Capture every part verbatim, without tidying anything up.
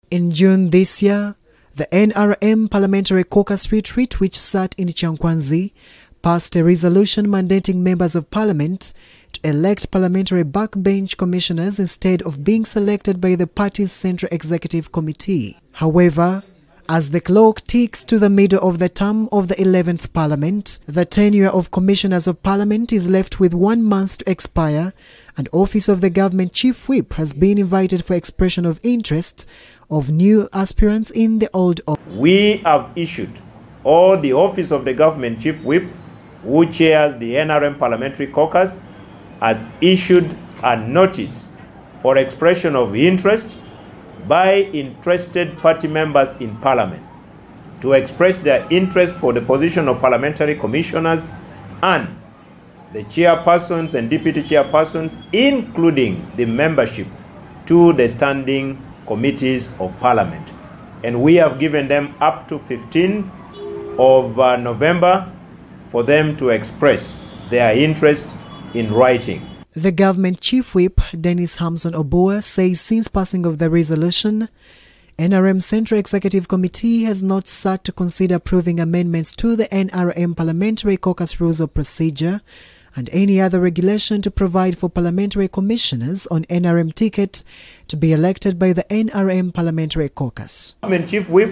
In June this year, the N R M Parliamentary Caucus Retreat, which sat in Changkwanzi, passed a resolution mandating members of parliament to elect parliamentary backbench commissioners instead of being selected by the party's Central Executive Committee. However, as the clock ticks to the middle of the term of the eleventh Parliament, the tenure of Commissioners of Parliament is left with one month to expire, and Office of the Government Chief Whip has been invited for expression of interest of new aspirants in the old office. We have issued, or the Office of the Government Chief Whip, who chairs the N R M Parliamentary Caucus, has issued a notice for expression of interest by interested party members in Parliament to express their interest for the position of parliamentary commissioners and the chairpersons and deputy chairpersons, including the membership to the standing committees of Parliament. And we have given them up to fifteenth of uh, November for them to express their interest in writing. The government chief whip, Dennis Hamson Obua, says since passing of the resolution, N R M Central Executive Committee has not sat to consider approving amendments to the N R M Parliamentary Caucus Rules of Procedure and any other regulation to provide for parliamentary commissioners on N R M ticket to be elected by the N R M Parliamentary Caucus. Government Chief Whip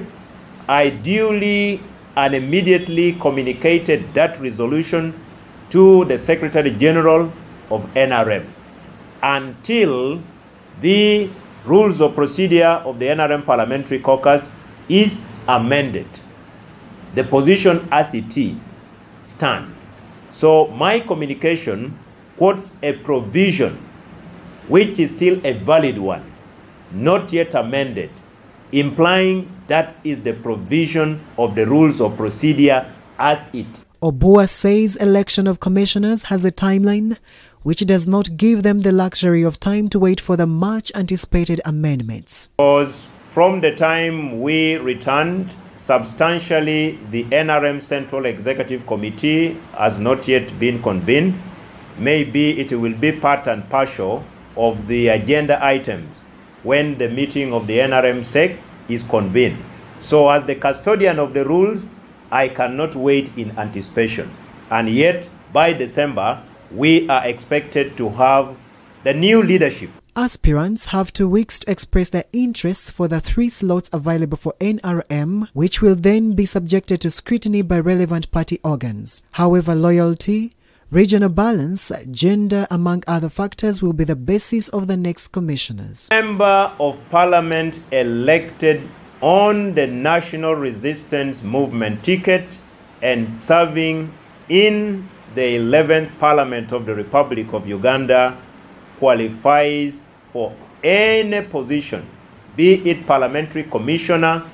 ideally and immediately communicated that resolution to the Secretary General of N R M until the rules of procedure of the N R M Parliamentary Caucus is amended. The position as it is stands. So my communication quotes a provision which is still a valid one, not yet amended, implying that is the provision of the rules of procedure as it. Obua says election of commissioners has a timeline which does not give them the luxury of time to wait for the much anticipated amendments. Because from the time we returned, substantially the N R M Central Executive Committee has not yet been convened. Maybe it will be part and parcel of the agenda items when the meeting of the N R M S E C is convened. So as the custodian of the rules, I cannot wait in anticipation. And yet, by December, we are expected to have the new leadership. Aspirants have two weeks to express their interests for the three slots available for N R M, which will then be subjected to scrutiny by relevant party organs. However, loyalty, regional balance, gender, among other factors, will be the basis of the next commissioners. Member of Parliament elected on the National Resistance Movement ticket and serving in the eleventh Parliament of the Republic of Uganda qualifies for any position, be it parliamentary commissioner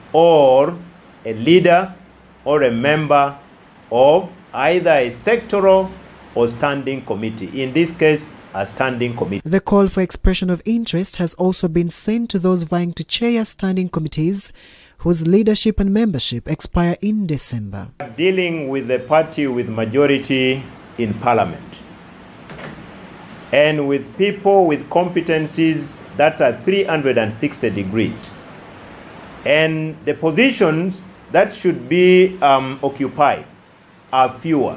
or a leader or a member of either a sectoral or standing committee. In this case, a standing committee. The call for expression of interest has also been sent to those vying to chair standing committees whose leadership and membership expire in December. Dealing with the party with majority in Parliament and with people with competencies that are three hundred sixty degrees, and the positions that should be um, occupied are fewer.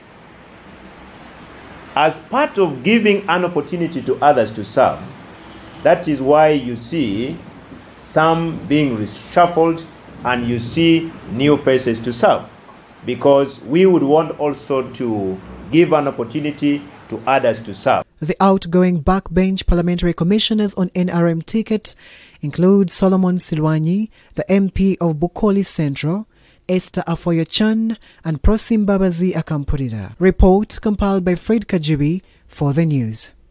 As part of giving an opportunity to others to serve, that is why you see some being reshuffled and you see new faces to serve, because we would want also to give an opportunity to others to serve. The outgoing backbench parliamentary commissioners on N R M ticket include Solomon Silwanyi, the M P of Bukoli Central, Esther Afoyo-Chan, and Prosim Babazi Akampurira. Report compiled by Fred Kajubi for the news.